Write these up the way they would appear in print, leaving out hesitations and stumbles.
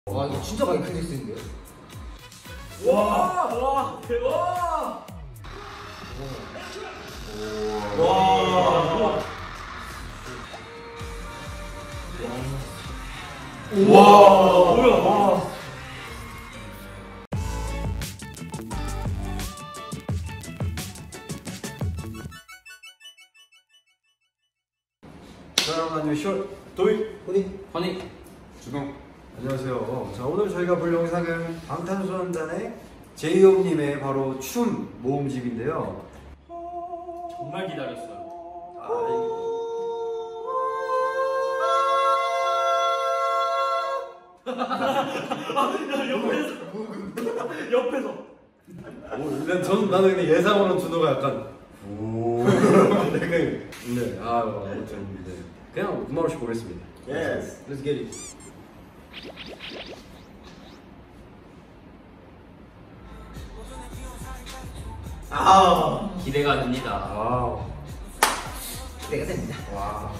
와 이거 진짜 많이 크리스인데요? 와 대박. 와 뭐야. 자, 여러분 안녕하세요. 도희, 허니 주동. 안녕하세요. 자, 오늘 저희가 볼 영상은 방탄소년단의 제이홉님의 바로 춤 모음집인데요. 정말 기다렸어요. 옆에서. 나는 그냥 예상으로 준호가 약간 오. 네, 아무튼 네. 그냥 음악 없이 보겠습니다. Yes, let's get it. 기대가 됩니다. 와. 기대가 됩니다. 와.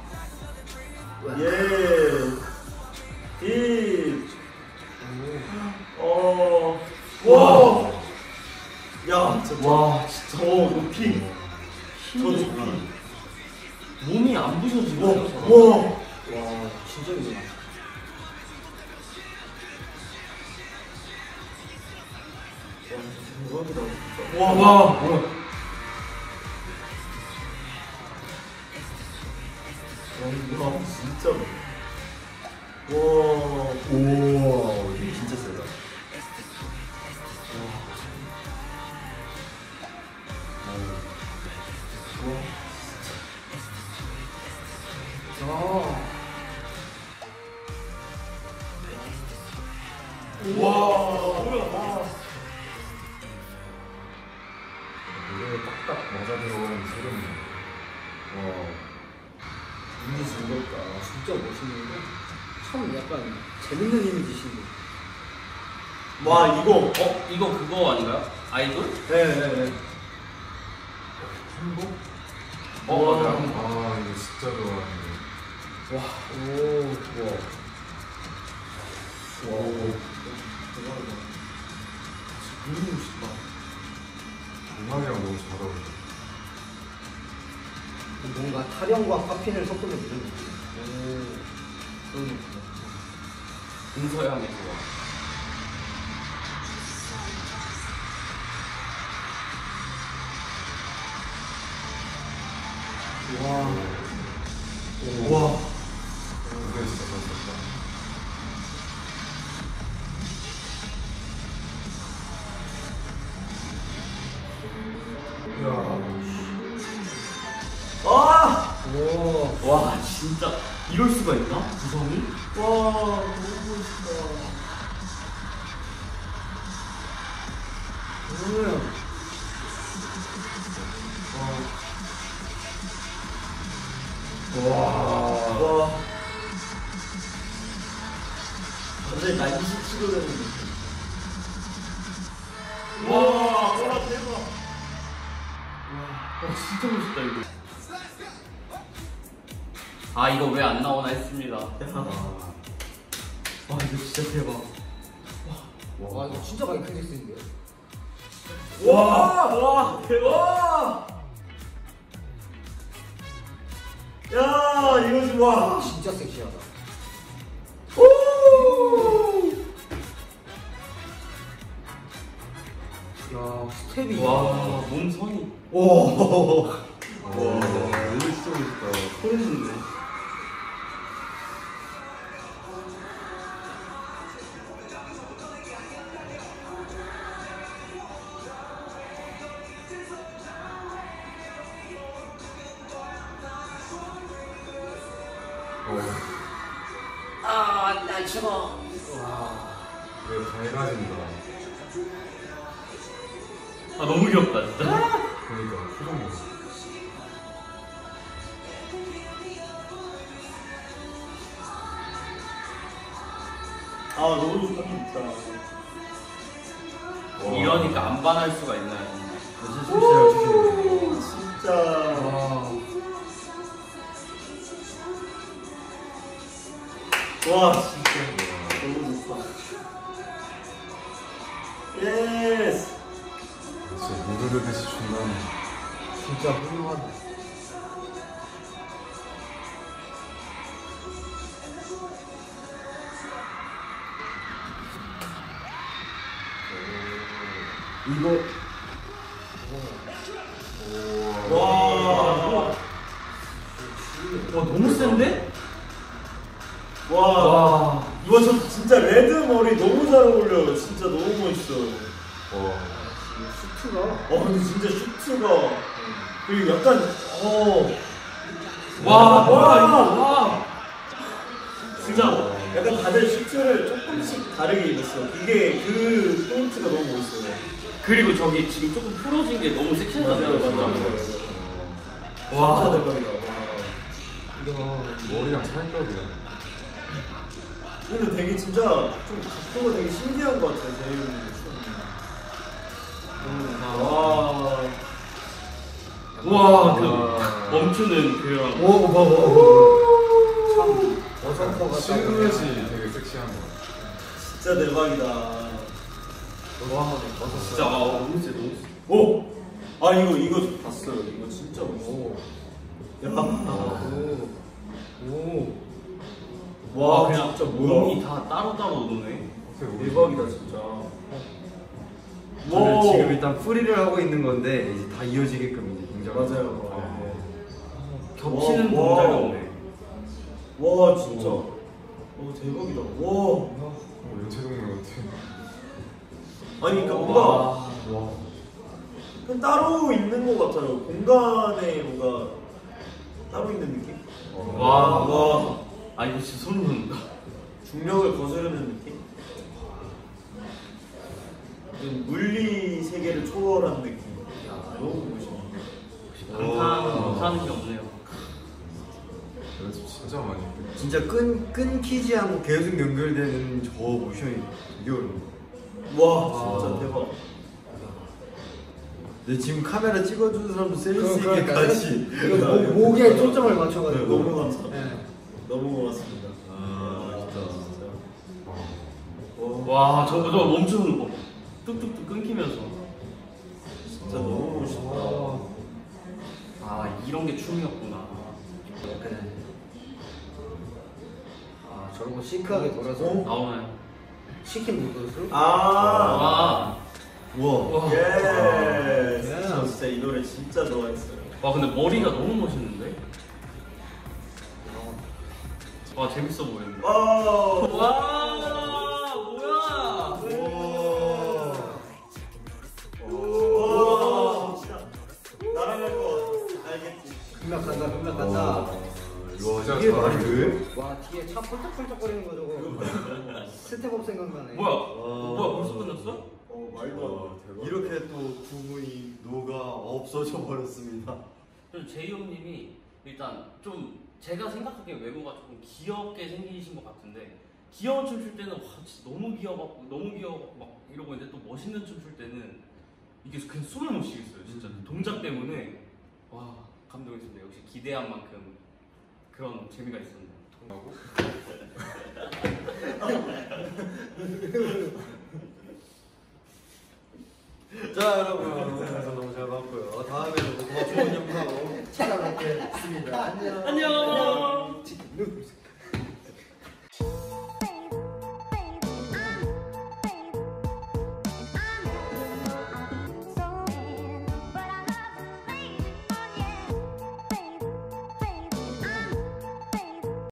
예. 딥. 와. 야, 진짜. 와, 진짜. 높이. 저 높이. 몸이 안 부서지고. 와. 진짜 이거. 와. 이거 진짜. 와. 오, 힘이 진짜 세다. 이게 딱딱 맞아 들어오는 소름이. 와. 이미지 즐겁다. 진짜 멋있는데 참 약간 재밌는 이미지신데. 와, 이거. 이거 그거 아닌가요? 아이돌? 네네네. 한복? 맞아. 아 이거 진짜 좋아하는데. 와. 오. 와. 와. 대박이다. 너무 멋있다. 음악이랑 너무 잘 어울려. 뭔가 타령과 파핀을 섞으면 이런 느낌. 그런 느낌. 동서양의 조화. 와. 이거 진짜 멋있다. 와, 진짜 이럴 수가 있나? 구성이? 와, 너무 멋있다. 와. 완전히 나 27도 되는 느낌. 와, 대박. 와, 진짜 멋있다, 이거. 아, 이거 왜 안 나오나 했습니다. 와, 이거 진짜 대박. 와 이거 진짜 많이 크리스인데요? 와, 대박. 야, 이거 좀 와. 진짜 섹시하다. 야 스텝이. 와, 몸선이. 와 이거 진짜 멋있다. 소름 돋네. 날 죽어. 이거 밝아진다. 너무 귀엽다, 진짜. 그러니까 표정 봐. 너무 좋다. 이러니까 안 반할 수가 있나요? 무슨 소리를 주시는 진짜. 와, 진짜. 너무 좋다. 예스. 진짜 무르르듯이 준다는. 진짜 훌륭하다. 이거 와. 너무 센데? 와. 이거 저 진짜 레드 머리 너무 잘 어울려요. 진짜 너무 멋있어요. 와. 슈트가 근데 진짜 슈트가 그리고 약간 와, 와. 진짜 약간 다들 슈트를 조금씩 다르게 입었어. 이게 그 포인트가 너무 멋있어요. 그리고 저기 지금 조금 풀어진 게 너무 섹시하잖아요. 와, 대박이다. 머리랑 찰떡이야. 근데 되게 진짜 좀 각도가 되게 신기한 것 같아요. 제이홉님. 와, 그 멈추는 그런. 참 어성커 같다. 실루엣이 되게 섹시한 거. 진짜 대박이다. 진짜 너무 세, 너무 세. 오! 이거 저 봤어요. 이거 진짜 멋있어. 와, 그냥 진짜 몸이 뭐야? 다 따로따로 노네. 대박이다, 진짜. 저는 지금 일단 프리를 하고 있는 건데 이제 다 이어지게끔 이제 동작을. 맞아요. 겹치는 와, 동작이 와. 없네. 와, 진짜. 대박이다. 와. 연체동물 같아. 아니, 그러니까 뭔가 그냥 따로 있는 것 같아요. 공간에 뭔가 따로 있는 느낌? 와. 아, 이거 진짜 소름 돋는다. 중력을 거스르는 느낌? 물리 세계를 초월한 느낌. 야, 너무 멋있네. 방탄하는 게 없네요. 연습 진짜 많이 했겠다. 진짜 끊기지 않고 계속 연결되는 저 모션이 되게 어려워. 와, 진짜 대박. 근데 지금 카메라 찍어주는 사람도 센스 있게 그러니까 같이. 이거 목에 초점을 맞춰가지고. 너무 감사합니다. 네. 너무 고맙습니다. 와, 저거 멈추는 거. 뚝뚝뚝 끊기면서. 진짜 너무 멋있다. 아, 이런 게 춤이었구나. 저런 거 시크하게 돌아서 나오나요? 치킨 누드스? 아, 우와. 예. 저 진짜 이 노래 진짜 좋아했어요. 와, 근데 머리가 너무 멋있는데? 와, 재밌어 보이는데? 와, 와, 뭐야? 와, 진짜 날아갈 거 알겠지? 극락간다. 진짜 이게 말이 잘하네. 돼? 와 뒤에 차 펄쩍펄쩍거리는 거 저거. 스텝업 생각나네. 뭐야, 벌써 끝났어? 말도 안 돼. 이렇게 또 부분이 녹아 없어져 버렸습니다. 좀 제이 형님이 일단 좀 제가 생각하기에 외모가 조금 귀엽게 생기신 것 같은데 귀여운 춤 출 때는 와 진짜 너무 귀여워 막 이러고 있는데 또 멋있는 춤 출 때는 이게 그냥 숨을 못 쉬겠어요 진짜 동작 때문에 와 감동했습니다. 역시 기대한 만큼 그런 재미가 있습니다. 자 여러분 오늘 영상 너무 잘 봤고요. 다음에도 더 좋은 영상으로 찾아뵙겠습니다. 안녕. 안녕.